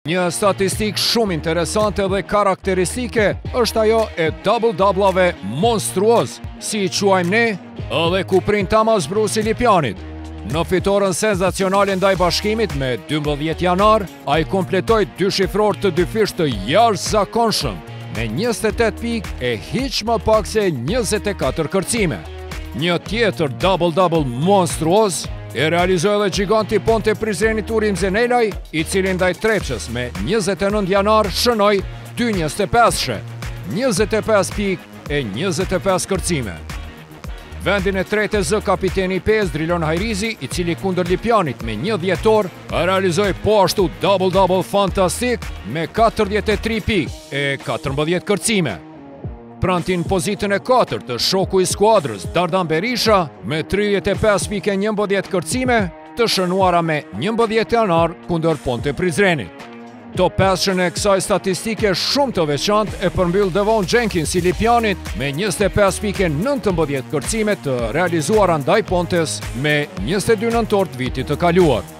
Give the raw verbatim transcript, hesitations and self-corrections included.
Një statistik shumë interesante dhe karakteristike është ajo e double-doublave monstruoz, si i quajmë ne, edhe ku prind Tamas Brusi Lipjanit. Në fitoren senzacionale ndaj Bashkimit me dymbëdhjetë janar, a i kompletoj dy shifror të dyfish të jashtëzakonshëm, me njëzet e tetë pikë e hiq më pak se njëzet e katër kërcime. Një tjetër double-double monstruoz e realizoi edhe giganti Ponte Prizreni Turim Zenelaj, i cili ndaj Trepçës me njëzet e nëntë janar shënoi dy njëzet e pesë, njëzet e pesë pikë e njëzet e pesë kërcime. Vendin e tretë e zë kapiteni i pesë Drilon Hajrizi, i cili kundër Lipjanit me një dhjetor realizoi po ashtu double-double fantastik me katërdhjetë e tri pikë e katërmbëdhjetë kërcime. Prantin pozitën e katërt të shoku i skuadrës Dardan Berisha me tridhjetë e pesë pikë e njëmbëdhjetë kërcime, të shënuara me njëmbëdhjetë janar kundër Ponte Prizrenit. Top pesën e kësaj statistike shumë të veçantë e përmbyll Devon Jenkins i Lipjanit me njëzet e pesë pikë e nëntëmbëdhjetë kërcime të realizuara ndaj Pontes me njëzet e dy nëntor të vitit të kaluar.